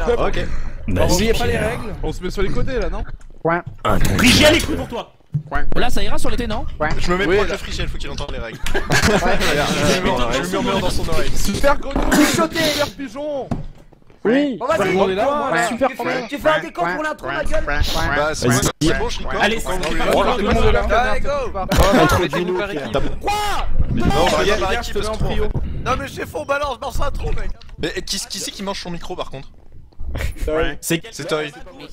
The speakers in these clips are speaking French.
Ok. N'oubliez pas les règles. On se met sur les côtés là, non? Frigiel est cru pour toi. Là ça ira sur l'été non? Je me mets Oui, proche là. de Frigiel, faut qu'il entende les règles. Je murmure dans son oreille. Super grenouille, super pigeon. Oui. On va On est là, moi. Ouais. Super Tu fais un décompte pour l'intro, ma gueule. Bah, c'est bon, je record. Allez, Tout le monde est là. Allez, go. Introduis-nous par équipe. Non, Regarde, regarde, regarde, qui je peut te se mets en prendre. prio. Non mais j'ai faux balance dans sa trou mec. Mais qui c'est qui mange son micro par contre? C'est C'est Toy.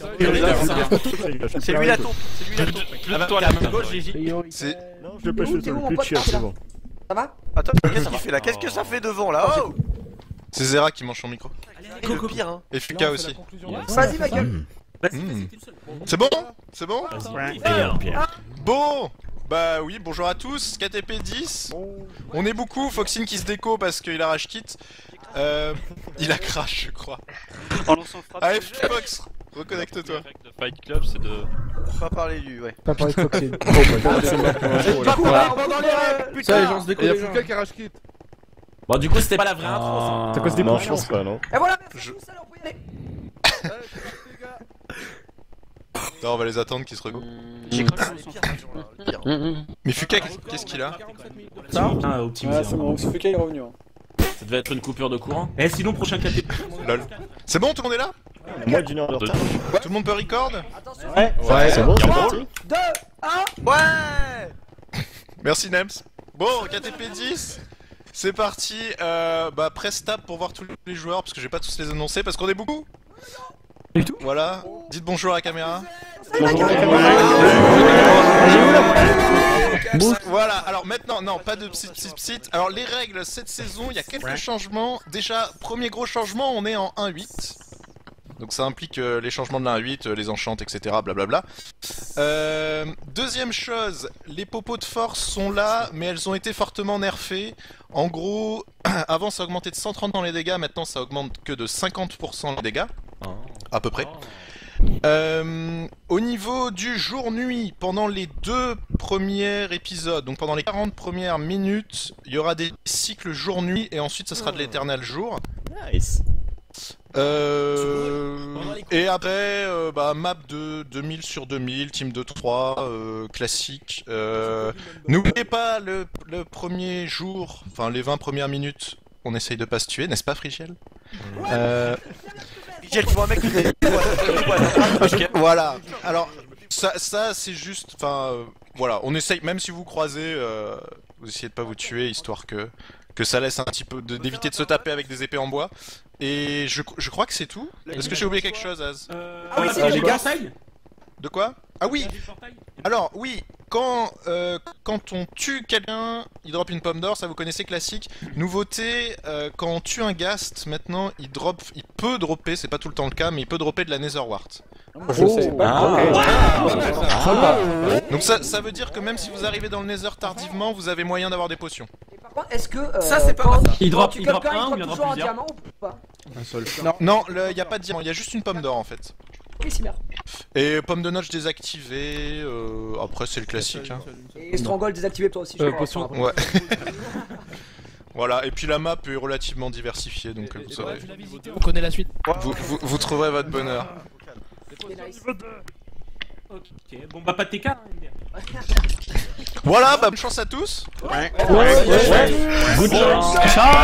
C'est lui la tour. C'est lui la tour. plus toi la main gauche, Gigi. C'est. Je peux chuter le plus de chien, c'est bon. Ça va? Attends, qu'est-ce qu'il fait là? Qu'est-ce que ça fait devant là? Oh. C'est Zera qui mange son micro. C'est le pire hein. Et Fuka aussi. Vas-y, ma gueule. C'est bon? C'est bon? Pierre. Bon! Bah oui, bonjour à tous, KTP10. On est beaucoup, Foxine qui se déco parce qu'il a rage kit. Il a crash, je croix. En lançant frappe. AF Fox, reconnecte-toi. Le Fight Club, c'est de. Pas parler lui, ouais. Pas parler de Foxy. On va dans les règles. Ça, les gens se Et y'a décollent. Fuka qui arrache kit. Bon du coup c'était pas la vraie intro ça. C'est à cause des Non, bouchons. je pense pas, non. Et voilà, merci tous, alors on peut y aller. Non, on va les attendre qu'ils se regroupent. J'ai cru que les pires jours là. Mais Fuka, qu'est-ce qu'il a? Ça bien optimisé. Ouais, c'est bon, Fuka il est revenu. Ça devait être une coupure de courant. Eh sinon prochain KT. Lol. C'est bon, tout le monde est là? Moi d'une heure de retard. Tout le monde peut record? Attention. Ouais. C'est bon, c'est 3, parti. 2, 1. Ouais. Merci Nems. Bon, KTP10, c'est parti. Bah, press tab pour voir tous les joueurs parce que je vais pas tous les annoncer parce qu'on est beaucoup. Voilà, dites bonjour à la caméra. Voilà, alors maintenant, non, pas de psit. Alors les règles cette saison, il y a quelques changements. Déjà, premier gros changement, on est en 1.8. Donc ça implique les changements de l'1.8, les enchantes, etc. Blablabla. Deuxième chose, les popos de force sont là, mais elles ont été fortement nerfées. En gros, avant ça augmentait de 130 dans les dégâts, maintenant ça augmente que de 50% les dégâts. À peu près. Au niveau du jour-nuit, pendant les 2 premiers épisodes, donc pendant les 40 premières minutes, il y aura des cycles jour-nuit et ensuite ça sera de l'éternel jour. Nice. Et après, bah, map de 2000 sur 2000, team de 3, classique. N'oubliez pas le premier jour, enfin les 20 premières minutes, on essaye de pas se tuer, n'est-ce pas Frigiel? Michel, tu vois un mec qui fait. Voilà, alors ça c'est juste, enfin voilà, on essaye, même si vous croisez, vous essayez de pas vous tuer, histoire que ça laisse un petit peu d'éviter de se taper avec des épées en bois. Et je crois que c'est tout. Est-ce que j'ai oublié quelque chose, Az? Ah oui, c'est les les gars. De quoi? Ah oui. Alors oui, quand on tue quelqu'un, il drop une pomme d'or, ça vous connaissez, classique. Nouveauté, quand on tue un ghast, maintenant il peut dropper, c'est pas tout le temps le cas, mais il peut dropper de la Netherwart. Je sais. Donc ça veut dire que même si vous arrivez dans le Nether tardivement, vous avez moyen d'avoir des potions. Et par contre, est-ce que. Ça, c'est pas quand- mal. Il quand drop tu un quelqu'un, ou il il en drop drop toujours un plusieurs? diamant ou pas? Un seul. Non, il y a pas de diamant, il y a juste une pomme d'or en fait. Ok, c'est bien. Et pomme de notch désactivée, après c'est le classique. Hein. Et Stronghold désactivé toi aussi, je crois. potion. Ouais. Voilà, et puis la map est relativement diversifiée, donc vous saurez. On connaît la suite. Vous trouverez votre bonheur. Nice. Ok, bon bah pas de TK. Voilà, bah bonne chance à tous. Good chance.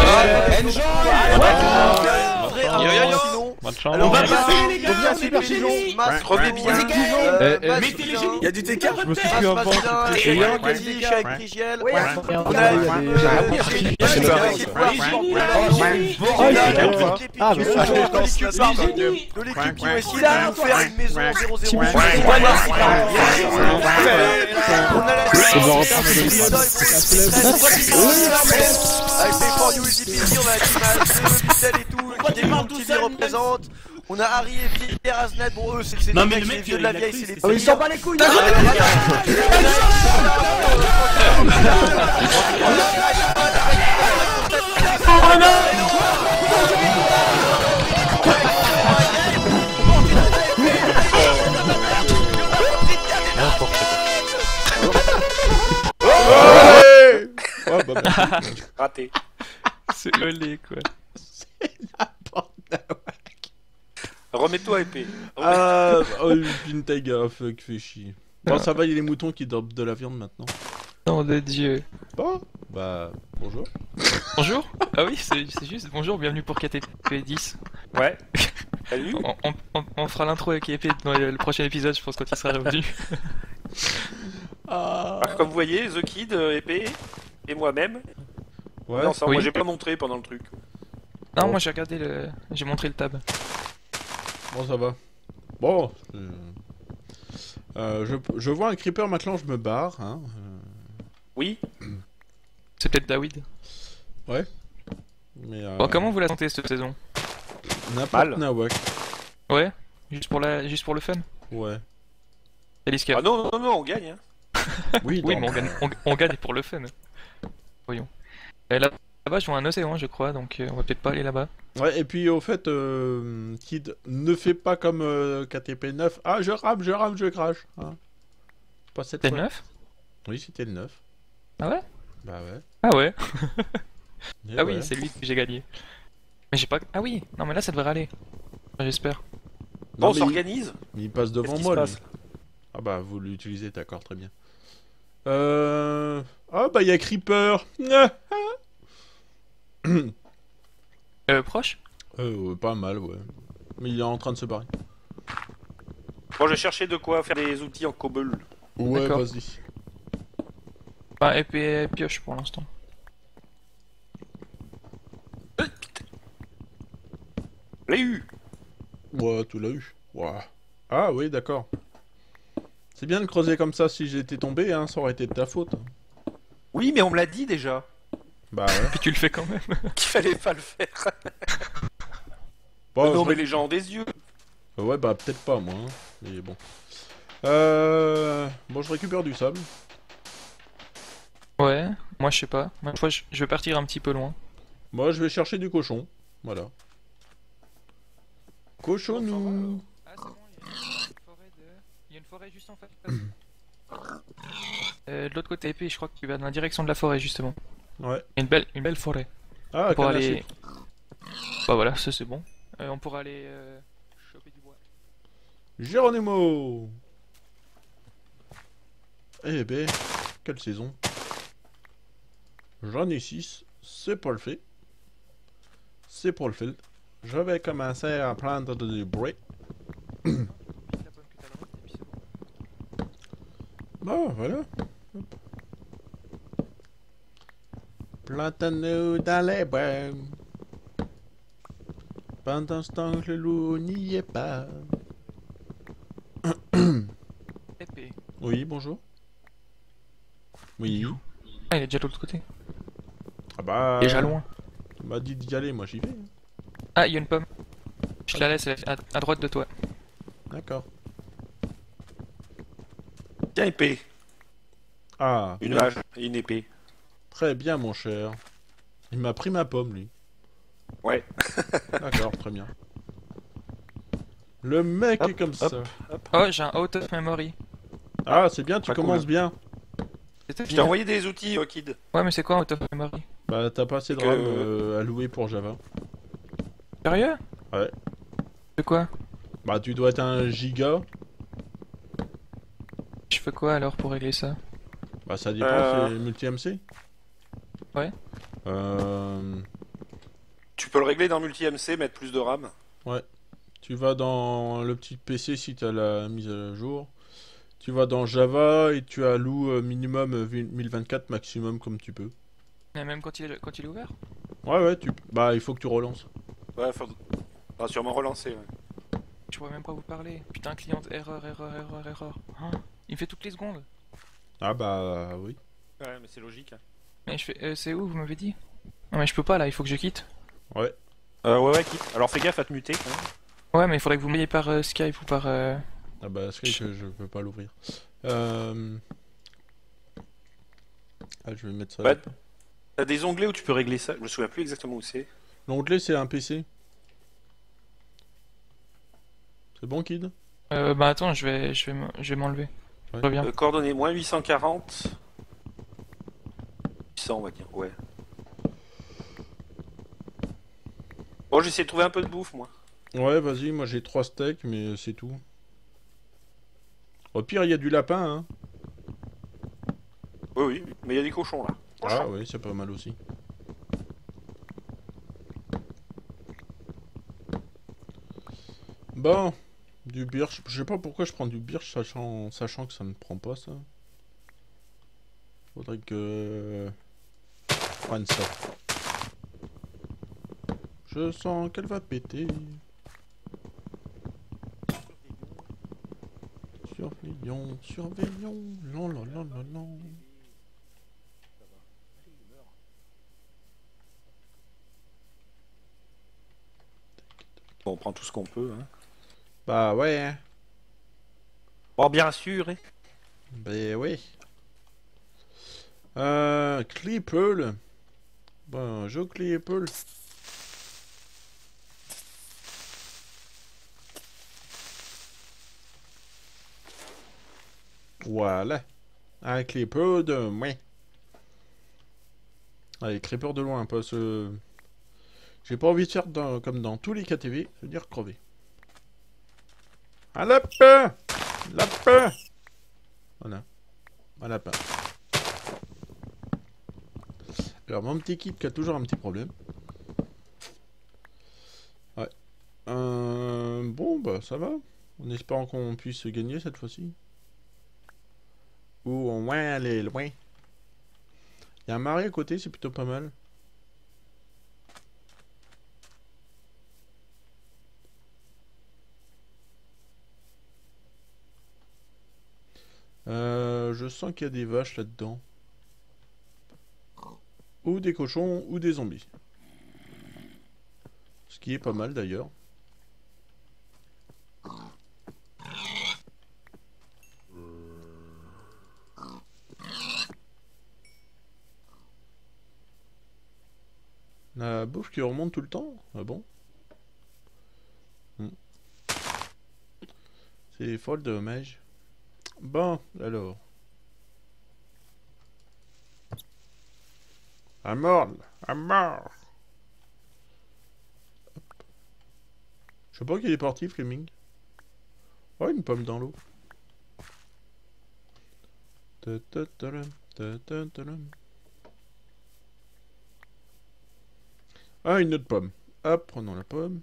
Sinon, Bonne chance. alors on va Reviens, passer les gars, reviens, c'est super des pigeon. génies. Mas, reviens bien. Mettez les génies. Il y a du TK. Je me suis pris un vent. Et Yann qui dit, je suis avec Frigiel. Ouais, On a de l'équipe qui ont essayé de nous faire une maison 0-0. On a la avec les For You Easy, on a la team AFC, Pixel et tout, qui les représente. On a Harry et Pierre Asnet, bon eux c'est Non, les mais mecs, le c'est les mec, vieux de la il a vieille, cru, c'est les Ah, mais il s'en bat les couilles! C'est le lait quoi. Remets-toi épée. Ah, oh, une taiga, fuck, fait chier. Bon, ça va, il y a les moutons qui dropent de la viande maintenant. Nom de Dieu. Bon, bah, bonjour. Bonjour. Ah oui, c'est juste. Bonjour, bienvenue pour KTP 10. Ouais. Salut. On fera l'intro avec épée dans le prochain épisode, je pense, quand il sera revenu. Alors, comme vous voyez, The Kid, épée, et moi-même. Ouais. Non, ça, Oui. moi j'ai pas montré pendant le truc. Non, Bon. moi j'ai regardé le. J'ai montré le tab. Bon, ça va. Bon, je vois un creeper maintenant, je me barre. Hein. Oui. C'est peut-être David. Ouais. Mais Bon, comment vous la sentez cette saison? n'importe Mal. nawak. Ouais. Juste pour le fun. Ouais. Eliska. Ah non, on gagne. Hein. Oui, Oui, non. mais on gagne pour le fun. Voyons. Et là-bas, je vois un océan, je crois, donc on va peut-être pas aller là-bas. Ouais, et puis au fait, Kid, ne fais pas comme KTP 9. Ah, je rame, je crache. Hein. Pas cette T'es fois. le 9? Oui, c'était le 9. Ah ouais? Bah ouais. Ah ouais. Et Ah ouais. oui, c'est lui que j'ai gagné. Mais j'ai pas. Ah oui, non mais là ça devrait aller. Enfin, j'espère. Bon, Non, on mais s'organise. il passe devant Qu'est-ce qui moi, se lui. passe Ah bah, vous l'utilisez, d'accord, très bien. Ah bah, il y a Creeper. Proche? Ouais, pas mal, ouais. Mais il est en train de se barrer. Bon, je cherchais de quoi faire des outils en cobble. Ouais, D'accord. vas-y. Enfin, épée pioche pour l'instant. L'ai eu. Ouais, tu l'as eu. Ouah. Ah oui, d'accord. C'est bien de creuser comme ça. Si j'étais tombé, hein, ça aurait été de ta faute. Oui, mais on me l'a dit déjà. Bah ouais. Puis tu le fais quand même. Qu'il fallait pas le faire. Bon, non, je- mais les gens ont des yeux. Ouais, bah peut-être pas moi. Hein. Mais bon. Bon, je récupère du sable. Ouais, moi je sais pas. Moi je vais partir un petit peu loin. Moi, je vais chercher du cochon. Voilà. Cochonou. Ah c'est bon, il y a une forêt juste en face. De l'autre côté épée, je crois que tu vas dans la direction de la forêt justement. Ouais. Il y a une belle forêt. Ah, Pour canne à aller. sucre. Bah voilà, ça c'est bon. On pourra aller choper du bois. Geronimo. Eh ben, quelle saison. J'en ai 6. C'est pas le fait. C'est pas le fait. Je vais commencer à prendre du bruit. Bon, voilà. Hop. Plantons-nous dans les bois. Pendant ce temps que le loup n'y est pas. Épée. Oui, bonjour. Oui. Ah, il est déjà de l'autre côté. Ah bah... Déjà loin. Tu m'as dit d'y aller, moi j'y vais. Ah, il y a une pomme. Je te la laisse à droite de toi. D'accord. Tiens, épée. Ah, Une bien. hache et une épée. Très bien, mon cher. Il m'a pris ma pomme, lui. Ouais. D'accord, très bien. Le mec est comme ça. Oh, j'ai un out of memory. Ah, c'est bien, tu Pas commences cool. bien. C'était Je t'ai bien. envoyé des outils, Kid. Ouais, mais c'est quoi un out of memory? Bah, t'as pas assez de Que- RAM à louer pour Java. Sérieux? Ouais. De quoi? Bah, tu dois être un giga. Je fais quoi alors pour régler ça? Bah, ça dépend, c'est multi-MC. Ouais. Tu peux le régler dans multi-MC, mettre plus de RAM. Ouais. Tu vas dans le petit PC si t'as la mise à jour. Tu vas dans Java et tu alloues minimum 1024 maximum comme tu peux. Mais même quand il est ouvert? Ouais, bah, il faut que tu relances. Ouais, faudra sûrement relancer. Ouais. Je pourrais même pas vous parler. Putain, client, erreur. Oh, il me fait toutes les secondes. Ah bah oui. Ouais, mais c'est logique. Mais je fais. C'est où vous m'avez dit? Non, mais je peux pas là, il faut que je quitte. Ouais. Ouais, quitte. Alors fais gaffe à te muter quand même. Ouais, mais il faudrait que vous m'ayez par Skype ou par. Ah bah Skype, je peux pas l'ouvrir. Ah, je vais mettre ça. Ouais. T'as des onglets où tu peux régler ça. Je me souviens plus exactement où c'est. L'onglet, c'est un PC. C'est bon, Kid? Bah attends, je vais m'enlever. Ouais. Je reviens. Coordonnées moins 840. 800, on va dire, ouais. Bon, j'essaie de trouver un peu de bouffe, moi. Ouais, vas-y, moi j'ai 3 steaks, mais c'est tout. Au pire, il y a du lapin, hein. Oui, mais il y a des cochons là. Ah oui, c'est pas mal aussi. Bon, du birch. Je sais pas pourquoi je prends du birch sachant que ça ne prend pas ça. Faudrait que je prenne ça. Je sens qu'elle va péter. Surveillons, surveillons, non, non, non, non, non. Bon, on prend tout ce qu'on peut. Hein. Bah ouais. Hein. Bon, bien sûr. Hein. Ben oui. Clipple. Bon, je Clipple. Voilà. Un Clipper de moins. Allez, Clipper de loin, parce que... J'ai pas envie de faire comme dans tous les KTV, je veux dire crever. Un lapin! Lapin! Voilà. Un lapin. Alors, mon petit kit qui a toujours un petit problème. Ouais. Bon, bah, ça va. En espérant qu'on puisse gagner cette fois-ci. Ou au moins aller loin. Il y a un marais à côté, c'est plutôt pas mal. Je sens qu'il y a des vaches là-dedans. Ou des cochons, ou des zombies. Ce qui est pas mal d'ailleurs. La bouffe qui remonte tout le temps? Ah bon? C'est folle dommage. Bon, alors. À mort, à mort. Je sais pas qu'il est parti, Fleming. Oh, une pomme dans l'eau. Ah, une autre pomme. Hop, prenons la pomme.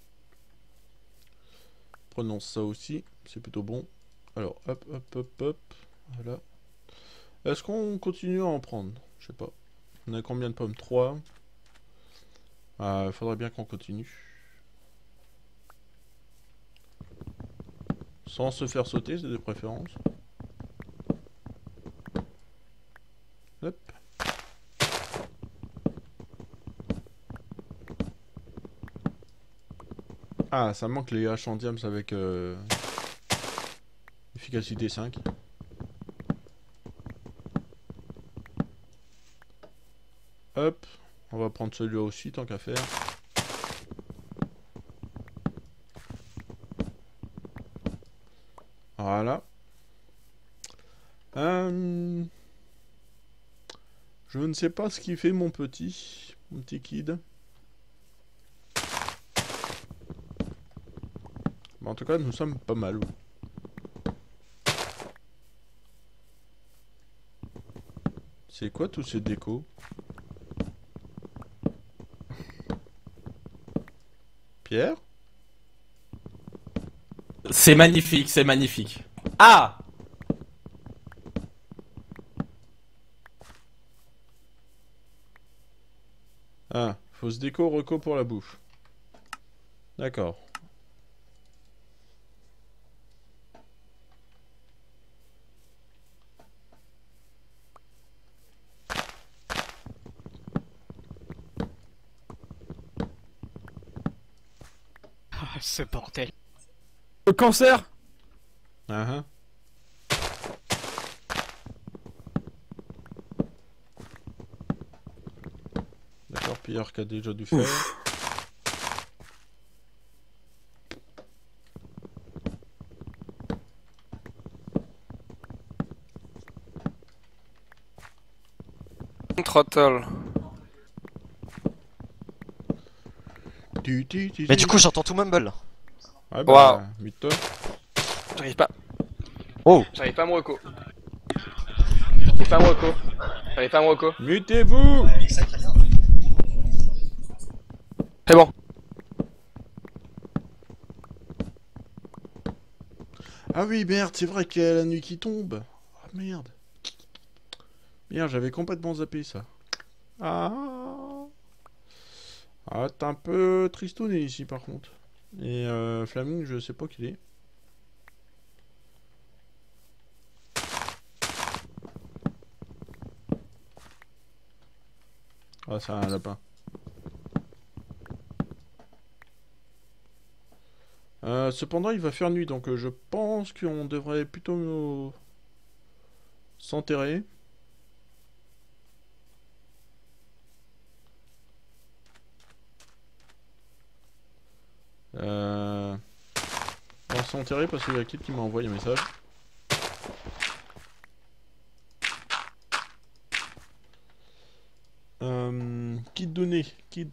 Prenons ça aussi, c'est plutôt bon. Alors, hop, hop, hop, hop. Voilà. Est-ce qu'on continue à en prendre? Je sais pas. On a combien de pommes? 3. Il faudrait bien qu'on continue. Sans se faire sauter, c'est de préférence. Hop. Ah, ça manque les haches en diams avec efficacité 5. Hop, on va prendre celui-là aussi, tant qu'à faire. Voilà. Je ne sais pas ce qu'il fait mon petit kid. Mais en tout cas, nous sommes pas mal. C'est quoi tous ces décos? Pierre? C'est magnifique, c'est magnifique. Ah! Ah, fausse déco, reco pour la bouffe. D'accord. Ah, ce bordel. Le cancer. Ah D'accord, Pierre qui a déjà dû faire. Throttle. Mais du coup, j'entends tout mumble là. Ouais, bah, mute-toi. J'arrive pas. Oh. J'arrive pas à me reco. J'arrive pas à me reco. J'arrive pas à me reco. Mutez-vous. C'est bon. Ah oui, merde, c'est vrai qu'il y a la nuit qui tombe. Ah merde. Merde, j'avais complètement zappé ça. Ah. Ah, t'es un peu tristouné ici par contre. Et Flaming, je sais pas qui il est. Ah, c'est un lapin. Cependant, il va faire nuit, donc je pense qu'on devrait plutôt s'enterrer. On va s'enterrer parce qu'il y a Kid qui m'a envoyé un message. Kid donné. Kid.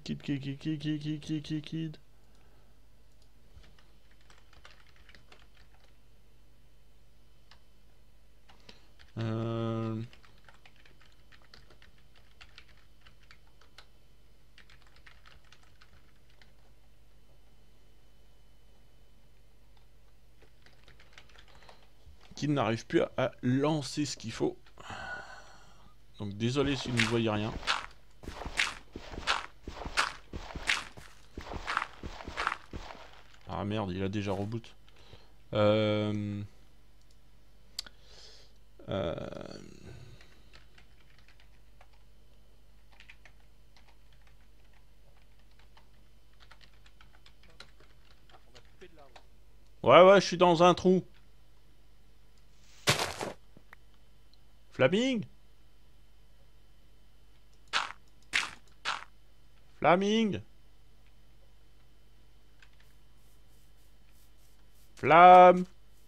Kid n'arrive plus à lancer ce qu'il faut. Donc désolé si vous ne voyez rien. Ah merde, il a déjà reboot. Ouais, je suis dans un trou. Flaming? Flaming? Flamme?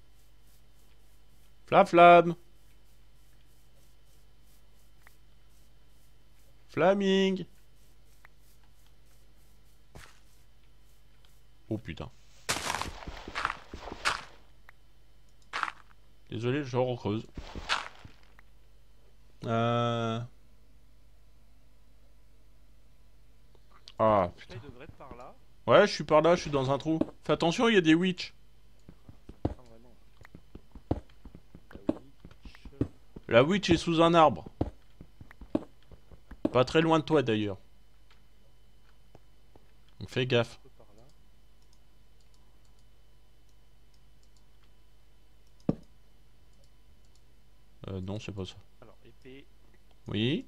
Flamme? Flaming? Oh putain. Désolé, je recreuse. Ah putain. Ouais, je suis par là, je suis dans un trou. Fais attention, il y a des witch. La witch est sous un arbre. Pas très loin de toi d'ailleurs. Donc fais gaffe. Non, c'est pas ça. Alors, épée. Oui.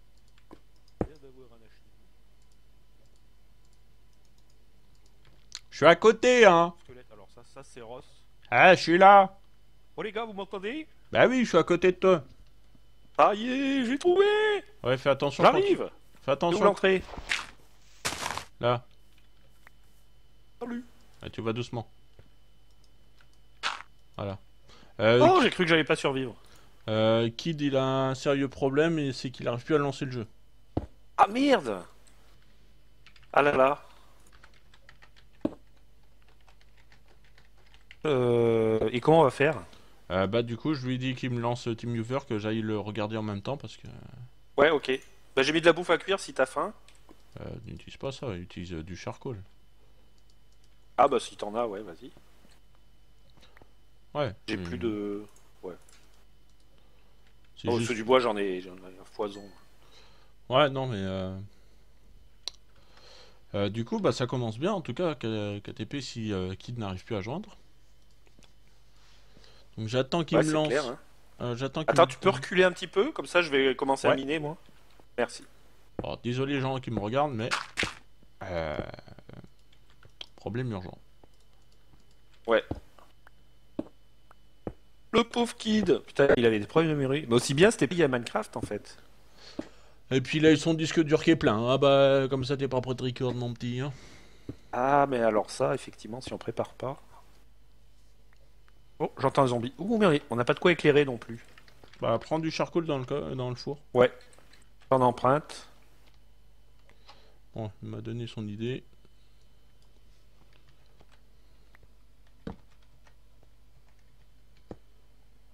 Je suis à côté, hein. Squelette, alors ça c'est Ross. Ah, je suis là. Oh les gars, vous m'entendez? Bah oui, je suis à côté de toi. Ça y est, j'ai trouvé. Ouais, fais attention. J'arrive. Fais attention. Où l'entrée? Là. Salut. Ah, tu vas doucement. Voilà. Oh, j'ai cru que j'allais pas survivre. Kid, il a un sérieux problème et c'est qu'il arrive plus à lancer le jeu. Ah merde. Ah là là. Et comment on va faire? Bah du coup, je lui ai dit qu'il me lance TeamViewer, que j'aille le regarder en même temps parce que... Ouais, ok. Bah j'ai mis de la bouffe à cuire si t'as faim. N'utilise pas ça, utilise du charcoal. Ah bah si t'en as, ouais, vas-y. Ouais. J'ai plus de... Ouais. C'est Oh, juste... ceux du bois, j'en ai un foison. Ouais, non mais... du coup, bah ça commence bien en tout cas, KTP, si Kid n'arrive plus à joindre. Donc j'attends qu'il me lance. Clair, hein. J'attends Attends, tu peux reculer un petit peu? Comme ça, je vais commencer à miner, moi. Merci. Alors, désolé les gens qui me regardent, mais... Problème urgent. Ouais. Le pauvre Kid. Putain, il avait des problèmes de mémoire. Mais aussi bien, c'était payé à Minecraft, en fait. Et puis là, son disque dur qui est plein. Ah bah, comme ça, t'es pas prêt de record, mon petit. Hein. Ah, mais alors ça, effectivement, si on prépare pas... Oh, j'entends un zombie. Ouh, merde, on n'a pas de quoi éclairer non plus. Bah, prends du charcoal dans le four. Ouais. En empreinte. Bon, il m'a donné son idée.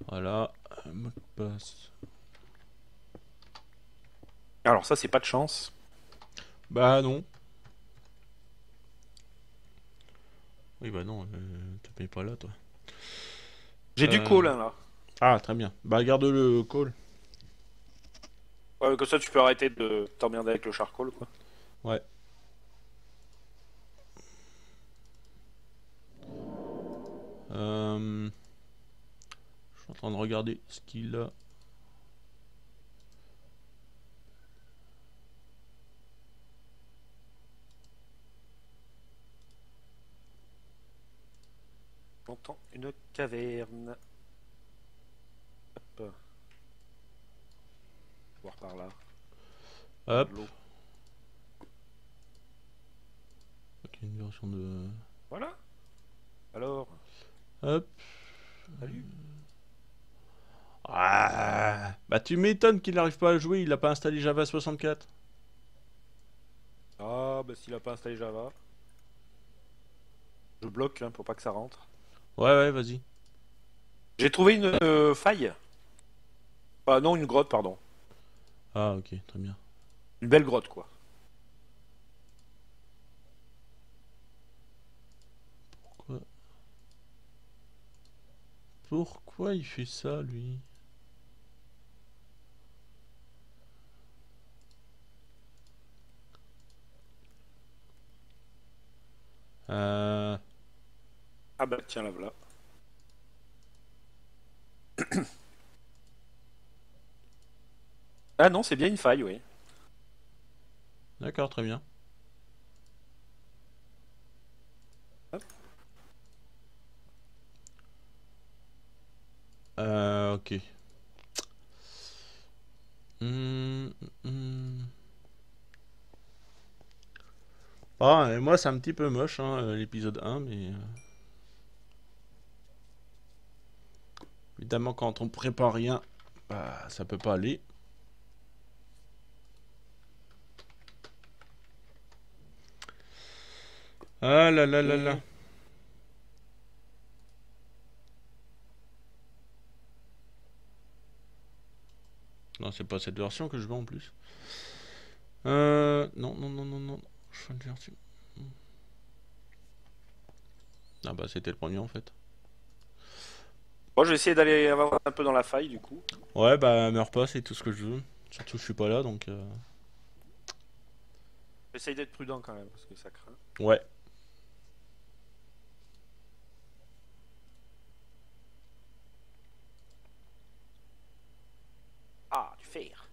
Voilà, mot de passe. Alors ça, c'est pas de chance. Bah non. Oui, bah non, t'as payé pas là, toi. J'ai du call, hein, là. Ah, très bien. Bah garde le call. Ouais, comme ça, tu peux arrêter de t'emmerder avec le charcoal, quoi. Ouais. Je suis en train de regarder ce qu'il a. J'entends une caverne. Hop. Voir par là. Hop. De l'eau. Ok, une version de... Voilà. Alors. Hop. Salut. Ah, bah tu m'étonnes qu'il n'arrive pas à jouer, il a pas installé Java 64. Ah, bah s'il a pas installé Java. Je bloque hein, pour pas que ça rentre. Ouais, vas-y. J'ai trouvé une faille. Ah non, une grotte, pardon. Ah, ok, très bien. Une belle grotte, quoi. Pourquoi il fait ça, lui? Ah bah tiens, la voilà. Ah non, c'est bien une faille, oui. D'accord, très bien. Hop. Ok. Ah, et moi c'est un petit peu moche hein, l'épisode 1, mais... Évidemment quand on prépare rien, bah ça peut pas aller. Ah là là là là. Non, c'est pas cette version que je veux en plus. Non. Choix de version. Ah bah c'était le premier en fait. Bon, je vais essayer d'aller avoir un peu dans la faille du coup. Ouais, bah meurs pas, c'est tout ce que je veux. Surtout je suis pas là donc... J'essaye d'être prudent quand même parce que ça craint. Ouais. Ah, du fer.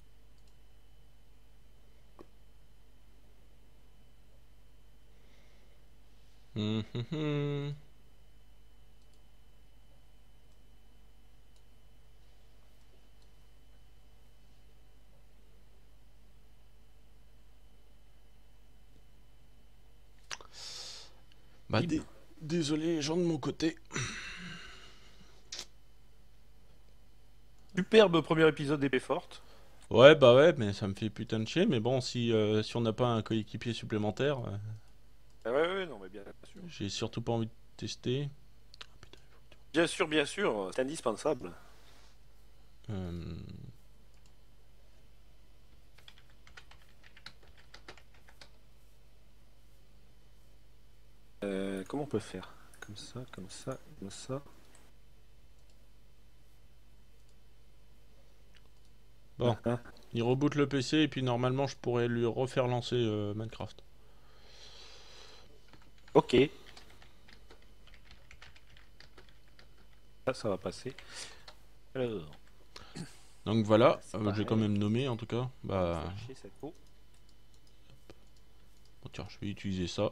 Bah désolé les gens de mon côté. Superbe premier épisode d'épée forte. Ouais, bah ouais, mais ça me fait putain de chier. Mais bon, si on n'a pas un coéquipier supplémentaire, Ouais, non, mais bien sûr. j'ai surtout pas envie de tester. Bien sûr, c'est indispensable. Comment on peut faire? Comme ça. Bon, il reboot le PC et puis normalement je pourrais lui refaire lancer Minecraft. Ok. Ça va passer. Alors. Donc voilà, C'est j'ai quand même nommé en tout cas. Bah. Chercher cette peau. Bon, tiens, je vais utiliser ça.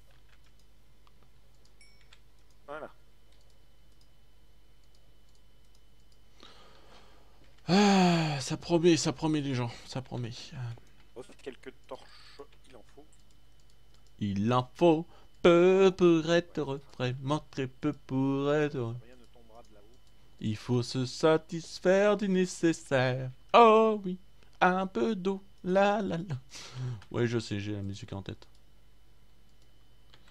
Voilà. Ah, ça promet les gens, ça promet. Quelques torches, il en faut. Il en faut peu pour être heureux, vraiment très peu pour être heureux. Rien ne tombera de là-haut. Il faut se satisfaire du nécessaire. Oh oui, un peu d'eau, la la la. Ouais, je sais, j'ai la musique en tête.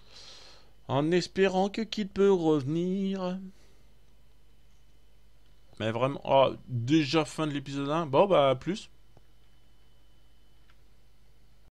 En espérant que Kid peut revenir. Mais vraiment, oh, déjà fin de l'épisode 1. Bon, bah, à plus.